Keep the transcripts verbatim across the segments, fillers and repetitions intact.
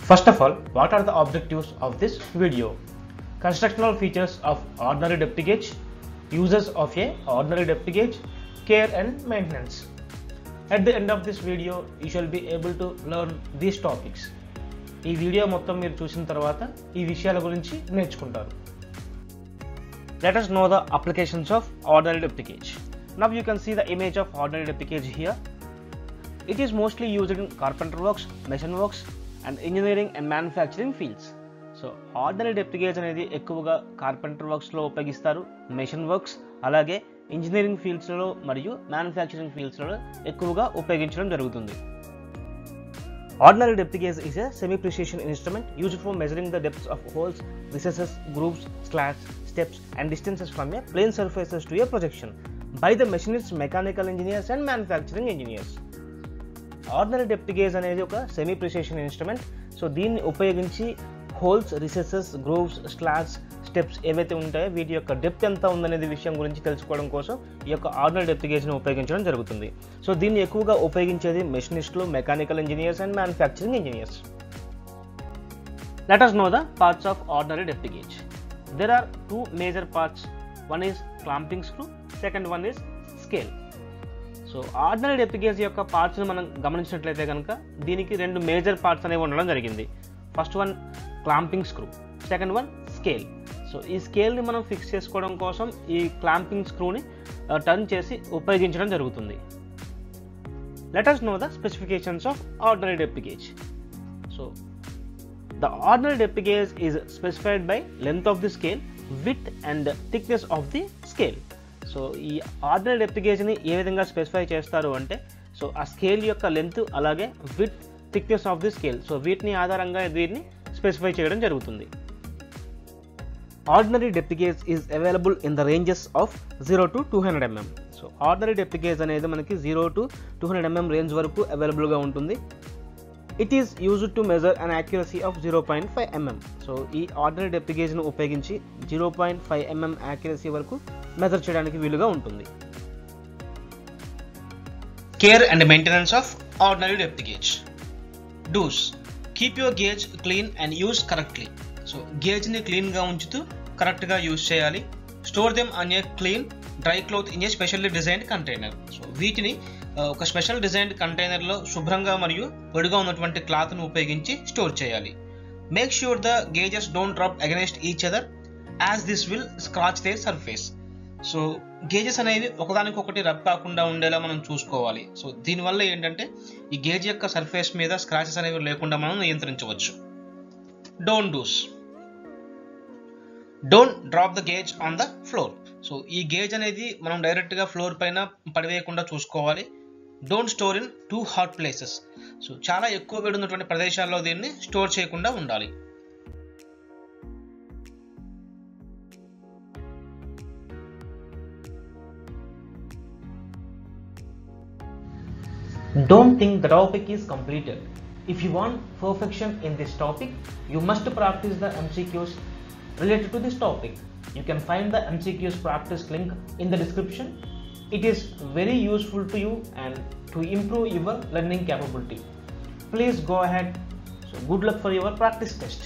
First of all, what are the objectives of this video? Constructional features of ordinary depth gauge, uses of a ordinary depth gauge, care and maintenance. At the end of this video, you shall be able to learn these topics. ఈ video మొత్తం మీరు చూసిన తర్వాత ఈ విషయాల గురించి నేర్చుకుంటారు. Let us know the applications of ordinary depth gauge. Now you can see the image of ordinary depth gauge here. It is mostly used in carpenter works, mason works and engineering and manufacturing fields. So ordinary depth gauge అనేది ఎక్కువగా carpenter works లో ఉపయోగిస్తారు, machine works అలాగే engineering fields లో మరియు manufacturing fields లో ఎక్కువగా ఉపయోగించడం జరుగుతుంది. Ordinary depth gauge is a semi-precision instrument used for measuring the depths of holes, recesses, grooves, slats, steps and distances from a plane surfaces to a projection by the machinists, mechanical engineers and manufacturing engineers. Ordinary depth gauge అనేది ఒక semi-precision instrument. So దీన్ని ఉపయోగించి holes, recesses, grooves, slots, steps ఏవైతే ఉంటాయో వీటి యొక్క depth ఎంత ఉందనేది విషయం గురించి తెలుసుకోవడం కోసం ఈ యొక్క ఆర్డినరీ డెప్త్ గేజ్ని ఉపయోగించడం జరుగుతుంది. సో దీన్ని ఎక్కువగా ఉపయోగించేది మెషినిస్టులు, mechanical engineers and manufacturing engineers. Let us know the parts of ordinary depth gauge. There are two major parts. One is clamping screw, second one is scale. So ordinary depth gauge యొక్క పార్ట్స్ని మనం గమనించినట్లయితే కనుక దీనికి రెండు major parts అనేవి ఉండడం జరిగింది. First one clamping screw, second one scale. So ఈ స్కేల్ని మనం ఫిక్స్ చేసుకోవడం కోసం ఈ క్లాంపింగ్ స్క్రూని టర్న్ చేసి ఉపయోగించడం జరుగుతుంది. Let us know the specifications of ordinary depth gauge. So the ordinary depth gauge is specified by length of the scale, width and thickness of the scale. So ఈ ordinary depth గేజ్ని ఏ విధంగా specify చేస్తారు అంటే, so ఆ scale యొక్క length అలాగే width, thickness of the scale, so వీటిని ఆధారంగా దీన్ని స్పెసిఫై చేయడం జరుగుతుంది. Ordinary depth gauge is available in the ranges of zero to two hundred mm. So ordinary depth gauge అనేది మనకి zero to two hundred mm range వరకు అవైలబుల్గా ఉంటుంది. It is used to measure an accuracy of zero point five mm. So ఈ ordinary depth గేజ్ను ఉపయోగించి zero point five mm accuracy వరకు measure చేయడానికి వీలుగా ఉంటుంది. Care and maintenance of ordinary depth gauge. Dos: keep your gauge clean and use correctly. So గేజ్ని క్లీన్గా ఉంచుతూ కరెక్ట్గా యూజ్ చేయాలి. Store them on a clean dry cloth in a specially designed container. So వీటిని ఒక స్పెషల్ డిజైన్డ్ కంటైనర్లో శుభ్రంగా మరియు పొడిగా ఉన్నటువంటి క్లాత్ను ఉపయోగించి స్టోర్ చేయాలి. Make sure the gauges don't drop against each other as this will scratch their surface. So gauges అనేవి ఒకదానికొకటి రబ్ కాకుండా ఉండేలా మనం చూసుకోవాలి. సో దీనివల్ల ఏంటంటే ఈ గేజ్ యొక్క సర్ఫేస్ మీద స్క్రాచెస్ అనేవి లేకుండా మనం నియంత్రించవచ్చు. Don't dos: don't drop the gauge on the floor. So ఈ గేజ్ అనేది మనం డైరెక్ట్గా ఫ్లోర్ పైన పడివేయకుండా చూసుకోవాలి. Don't store in too hot places. So చాలా ఎక్కువ వేడి ఉన్నటువంటి ప్రదేశాల్లో దీన్ని స్టోర్ చేయకుండా ఉండాలి. Don't think the topic is completed. If you want perfection in this topic, you must practice the M C Qs related to this topic. You can find the M C Qs practice link in the description. It is very useful to you and to improve your learning capability. Please go ahead. So good luck for your practice test.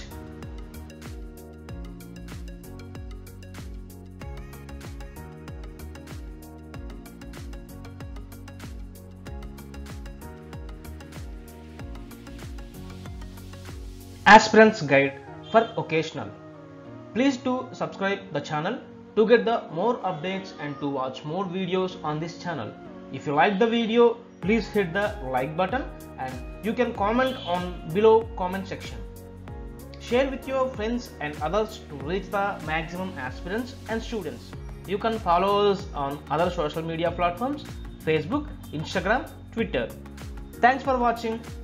Aspirants Guide for Occasional. Please do subscribe the channel to get the more updates and to watch more videos on this channel. If you like the video, please hit the like button and you can comment on below comment section. Share with your friends and others to reach the maximum aspirants and students. You can follow us on other social media platforms: Facebook, Instagram, Twitter. Thanks for watching.